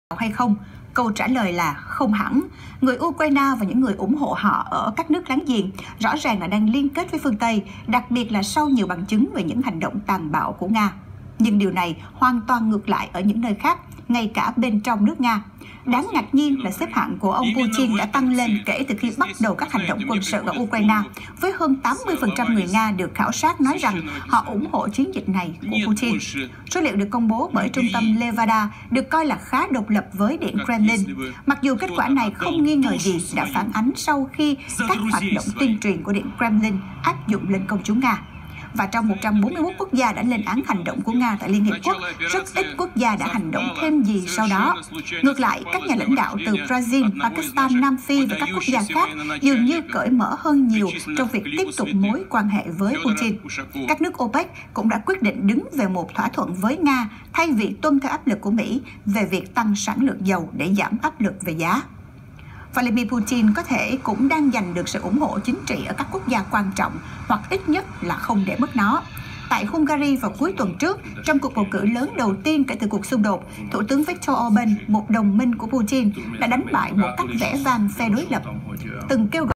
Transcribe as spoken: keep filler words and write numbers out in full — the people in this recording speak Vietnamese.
hay không? Câu trả lời là không hẳn. Người Ukraine và những người ủng hộ họ ở các nước láng giềng rõ ràng là đang liên kết với phương Tây, đặc biệt là sau nhiều bằng chứng về những hành động tàn bạo của Nga. Nhưng điều này hoàn toàn ngược lại ở những nơi khác, ngay cả bên trong nước Nga. Đáng ngạc nhiên là xếp hạng của ông Putin đã tăng lên kể từ khi bắt đầu các hành động quân sự ở Ukraine, với hơn tám mươi phần trăm người Nga được khảo sát nói rằng họ ủng hộ chiến dịch này của Putin. Số liệu được công bố bởi trung tâm Levada được coi là khá độc lập với Điện Kremlin, mặc dù kết quả này không nghi ngờ gì đã phản ánh sau khi các hoạt động tuyên truyền của Điện Kremlin áp dụng lên công chúng Nga. Và trong một trăm bốn mươi mốt quốc gia đã lên án hành động của Nga tại Liên Hiệp Quốc, rất ít quốc gia đã hành động thêm gì sau đó. Ngược lại, các nhà lãnh đạo từ Brazil, Pakistan, Nam Phi và các quốc gia khác dường như cởi mở hơn nhiều trong việc tiếp tục mối quan hệ với Putin. Các nước OPEC cũng đã quyết định đứng về một thỏa thuận với Nga thay vì tuân theo áp lực của Mỹ về việc tăng sản lượng dầu để giảm áp lực về giá. Vladimir Putin có thể cũng đang giành được sự ủng hộ chính trị ở các quốc gia quan trọng, hoặc ít nhất là không để mất nó. Tại Hungary vào cuối tuần trước, trong cuộc bầu cử lớn đầu tiên kể từ cuộc xung đột, Thủ tướng Viktor Orbán, một đồng minh của Putin, đã đánh bại một cách vẻ vang phe đối lập, từng kêu gọi